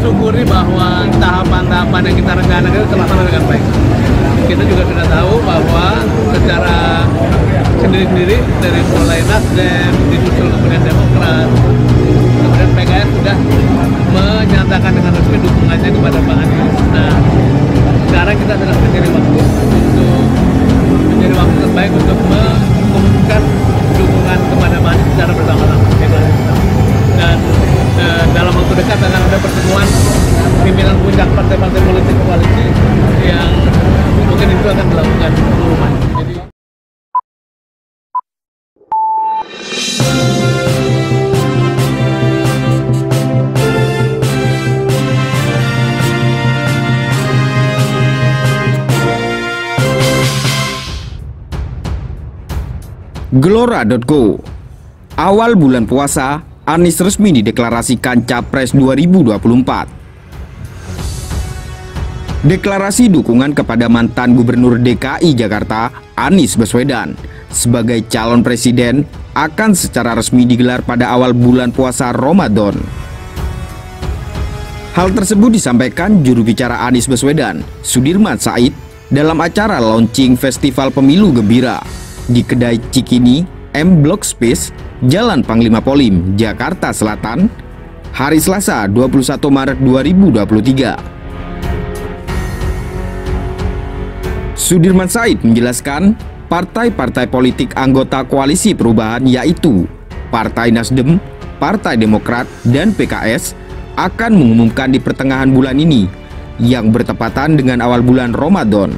mensyukuri bahwa tahapan-tahapan yang kita rencanakan itu terlaksana dengan baik. Kita juga sudah tahu bahwa secara sendiri-sendiri dari mulai Nasdem, disusul kemudian Demokrat, kemudian PKS sudah menyatakan dengan resmi dukungannya kepada Pak Anies. Nah, sekarang kita sedang mencari waktu terbaik untuk mengumumkan dukungan kepada Pak Anies secara bersama-sama. Dan dalam waktu dekat akan ada pertemuan pimpinan puncak partai-partai politik koalisi yang mungkin itu akan dilakukan pengumuman. Jadi Gelora.co. Awal bulan puasa, Anies resmi dideklarasikan Capres 2024. Deklarasi dukungan kepada mantan Gubernur DKI Jakarta, Anies Baswedan, sebagai calon presiden akan secara resmi digelar pada awal bulan puasa Ramadan. Hal tersebut disampaikan juru bicara Anies Baswedan, Sudirman Said, dalam acara launching Festival Pemilu Gembira di Kedai Cikini, M Block Space, Jalan Panglima Polim, Jakarta Selatan, hari Selasa 21 Maret 2023. Sudirman Said menjelaskan, partai-partai politik anggota Koalisi Perubahan yaitu Partai Nasdem, Partai Demokrat, dan PKS akan mengumumkan di pertengahan bulan ini yang bertepatan dengan awal bulan Ramadan.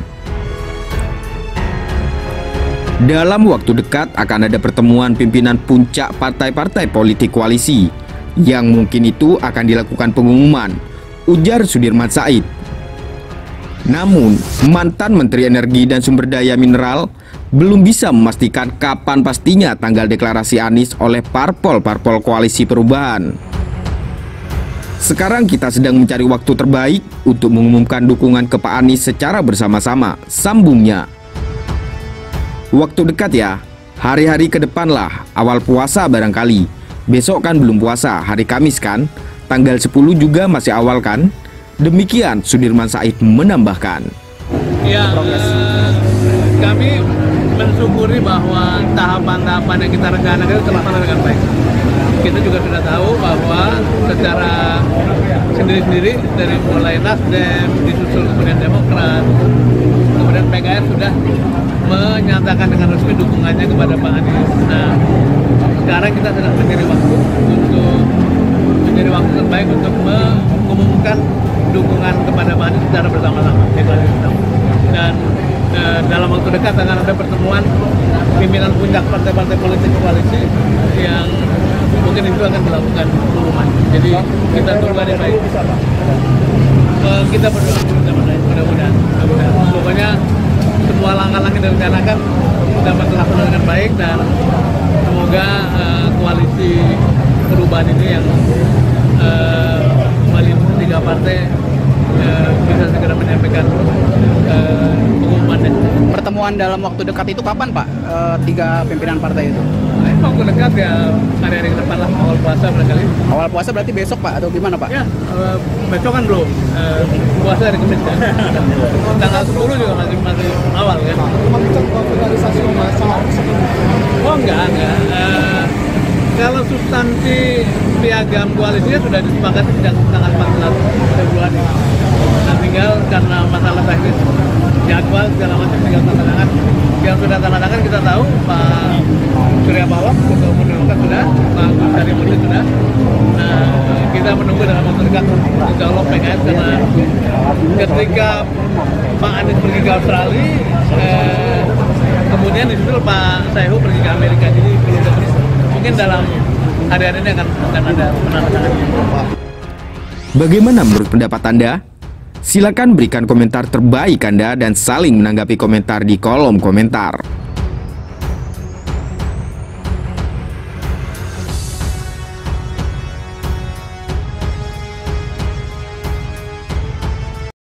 Dalam waktu dekat akan ada pertemuan pimpinan puncak partai-partai politik koalisi yang mungkin itu akan dilakukan pengumuman, ujar Sudirman Said. Namun, mantan Menteri Energi dan Sumber Daya Mineral belum bisa memastikan kapan pastinya tanggal deklarasi Anies oleh parpol-parpol Koalisi Perubahan. Sekarang kita sedang mencari waktu terbaik untuk mengumumkan dukungan ke Pak Anies secara bersama-sama, sambungnya. Waktu dekat ya, hari-hari ke depan lah, awal puasa barangkali. Besok kan belum puasa, hari Kamis kan, tanggal 10 juga masih awal kan. Demikian Sudirman Said menambahkan. Ya, kami mensyukuri bahwa tahapan-tahapan yang kita rencanakan itu terlaksana dengan baik. Kita juga sudah tahu bahwa secara sendiri-sendiri dari mulai Nasdem, disusul kemudian Demokrat, kemudian PKS sudah menyatakan dengan resmi dukungannya kepada Pak Anies. Nah, sekarang kita sedang mencari waktu terbaik untuk mengumumkan dukungan kepada Pak Anies secara bersama-sama. Dan dalam waktu dekat akan ada pertemuan pimpinan puncak partai-partai politik koalisi yang mungkin itu akan dilakukan pengumuman. Jadi kita tunggu ada baik. Kita berdoa mudah-mudahan. Pokoknya semua langkah-langkah yang direncanakan dapat terlaksana dengan baik dan semoga koalisi perubahan ini yang meliputi 3 partai bisa segera menyampaikan pengumumannya. Pertemuan dalam waktu dekat itu kapan, Pak? 3 pimpinan partai itu? Waktu dekat ya hari-hari ke depan lah, awal puasa barangkali. Awal puasa berarti besok, Pak, atau gimana, Pak? Ya, besok kan belum. Puasa hari Kamis ya. Tanggal 10 juga masih awal kan. Oh enggak. Kalau substansi piagam koalisinya sudah disepakati sejak tanggal 14 Februari. Nah, tinggal karena masalah teknis jadwal segala macam tinggal tanda tangan. Yang sudah tanda tangan kita tahu Pak Surya Paloh, Ketua Umum Demokrat sudah, Pak Agus Harimurti sudah. Nah, kita menunggu dalam waktu dekat insya Allah PKS karena ketika Pak Anies pergi ke Australia, kemudian disusul Pak Sayhu pergi ke Amerika, jadi belum terus. Mungkin dalam hari-hari ini akan ada penandatangan. Bagaimana menurut pendapat Anda? Silakan berikan komentar terbaik Anda dan saling menanggapi komentar di kolom komentar.